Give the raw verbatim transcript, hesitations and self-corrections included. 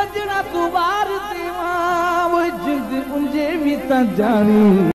सजना तू बार देवा वो जिंद मुंहिंजे बि त जानी।